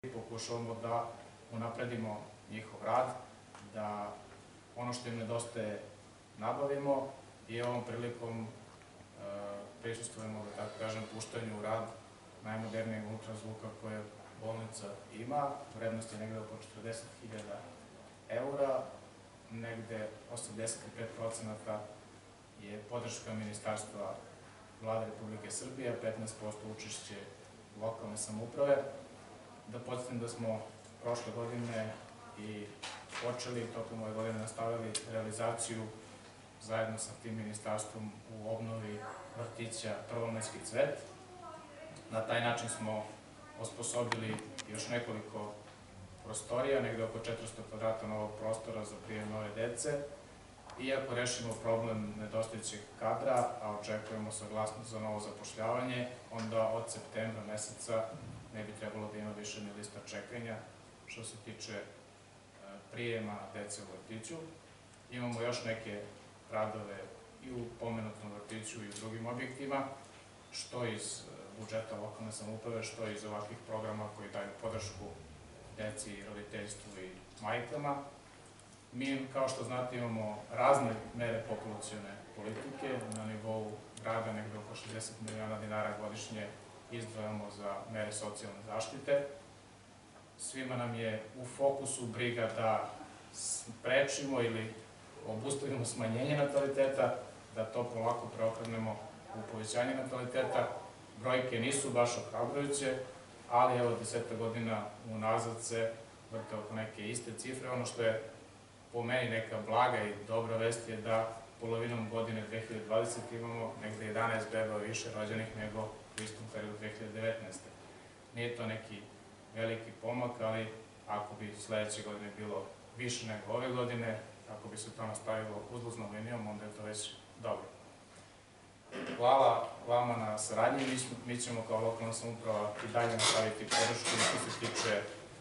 Pokušavamo da unapredimo njihov rad, da ono što im nedostaje nabavimo i ovom prilikom prisustvujemo, da tako kažem, puštanju u rad najmodernijeg ultrazvuka koje bolnica ima. Vrednost je negde oko 40.000 eura, negde 85% je podrška Ministarstva Vlade Republike Srbije, 15% učešće lokalne samouprave. Da podsjetim da smo prošle godine i počeli, tokom ove godine nastavili realizaciju zajedno sa tim ministarstvom u obnovi vrtića Prvomajski cvet. Na taj način smo osposobili još nekoliko prostorija, negde oko 400 kvadrata novog prostora za prijem nove dece. Iako rešimo problem nedostajućeg kadra, a očekujemo saglasnost za novo zapošljavanje, onda od septembra meseca ne bi trebalo da ima više ni lista čekanja što se tiče prijema dece u vrtiću. Imamo još neke radove i u pomenutom vrtiću i u drugim objektima, što iz budžeta lokalne samouprave, što iz ovakvih programa koji daju podršku deci, roditeljstvu i majkama. Mi, kao što znate, imamo razne mere populacione politike. Na nivou grada negde oko 60 miliona dinara godišnje izdvajamo za mere socijalne zaštite. Svima nam je u fokusu briga da sprečimo ili obustavimo smanjenje nataliteta, da to polako preokrenemo u povećanje nataliteta. Brojke nisu baš ohrabrujuće, ali evo 10 godina unazad se vrte oko neke iste cifre. Ono što je po meni neka blaga i dobra vest je da polovinom godine 2020. imamo negde 11 beba više rođenih nego u istom periodu 2019. Nije to neki veliki pomak, ali ako bi sledeće godine bilo više nego ove godine, ako bi se to nastavilo uzlaznom linijom, onda je to već dobro. Hvala vama na saradnji. Mi ćemo kao lokalna samouprava i dalje nastaviti podršku što se tiče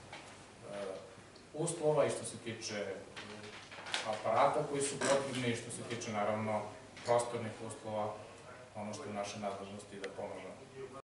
uslova i što se tiče aparata koji su potrebni i što se tiče, naravno, prostornih uslova, ono što je u našoj nadležnosti da pomožemo.